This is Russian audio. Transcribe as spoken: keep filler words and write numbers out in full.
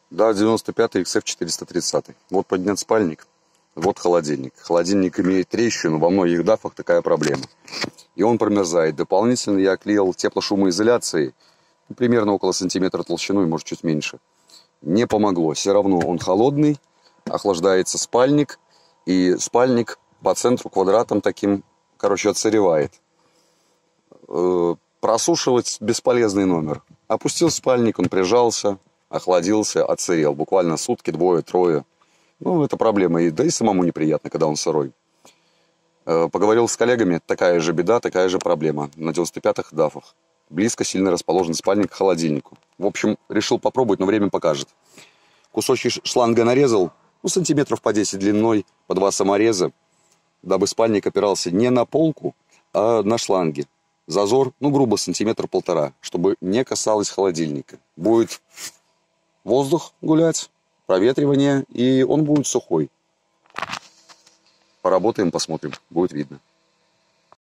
Да, девяносто пятый икс эф четыреста тридцать. Вот поднят спальник, вот холодильник. Холодильник имеет трещину, во многих дафах такая проблема. И он промерзает. Дополнительно я клеил теплошумоизоляцией, ну, примерно около сантиметра толщиной, может чуть меньше. Не помогло. Все равно он холодный, охлаждается спальник, и спальник по центру квадратом таким, короче, отсыревает. Э, просушивать бесполезный номер. Опустил спальник, он прижался, охладился, отсырел. Буквально сутки, двое, трое. Ну, это проблема. И, да и самому неприятно, когда он сырой. Э, поговорил с коллегами, такая же беда, такая же проблема. На девяносто пятых дафах. Близко сильно расположен спальник к холодильнику. В общем, решил попробовать, но время покажет. Кусочки шланга нарезал, ну, сантиметров по десять длиной, по два самореза, дабы спальник опирался не на полку, а на шланге. Зазор, ну, грубо, сантиметр полтора, чтобы не касалось холодильника. Будет воздух гулять, проветривание, и он будет сухой. Поработаем, посмотрим, будет видно.